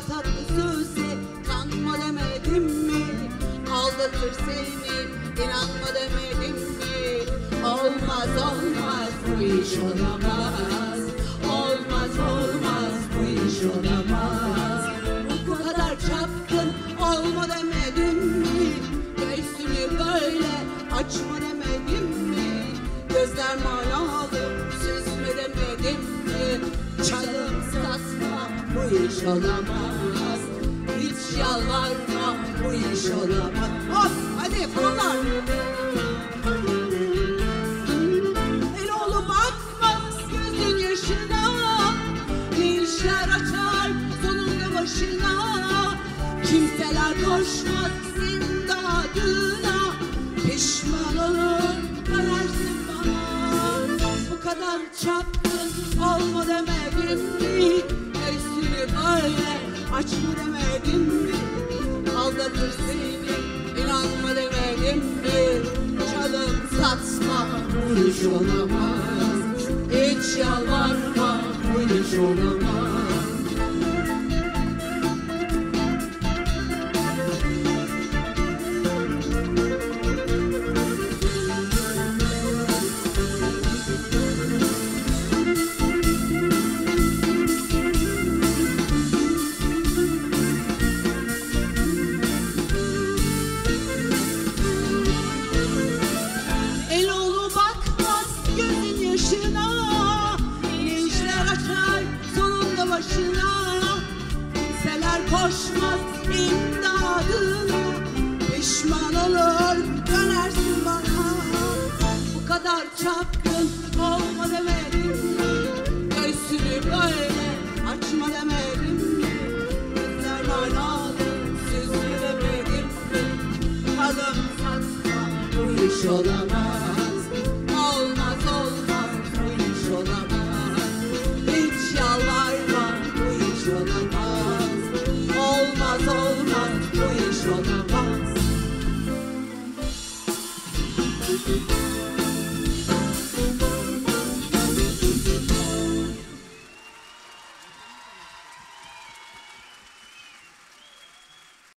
tatlı söze kanma demedim mi? Aldatır seni inanma demedim mi? Olmaz olmaz bu iş olamaz. Olmaz olmaz bu iş olamaz. Bu kadar çapkın olma demedim mi? Göğsünü böyle açma demedim mi? Gözler manalı süzme demedim mi? Çalım satma bu iş olamaz. Hiç yalvarma bu iş olamaz. Hop hadi kollar. Eloğlu bakmaz gözün yaşına. Ne işler açar sonunda başına. Kimseler koşmaz imdadına. Pişman olur dönersin bana. Bu kadar çapkın olma demedim mi? Göğsünü böyle açma demedim mi? Aldatır seni inanma demedim mi? Çalım satma bu iş olamaz. Hiç yalvarma bu iş olamaz. Kimseler koşmaz imdadına. Pişman olur dönersin bana. Bu kadar çapkın olma demedim mi? Göğsünü böyle açma demedim mi? Gözler manalı süzme demedim mi? Alım satma bu iş olamaz. Olmaz olmaz bu iş olamaz. Hiç yalvarma bu iş olamaz. Olmaz olmaz bu iş olamaz.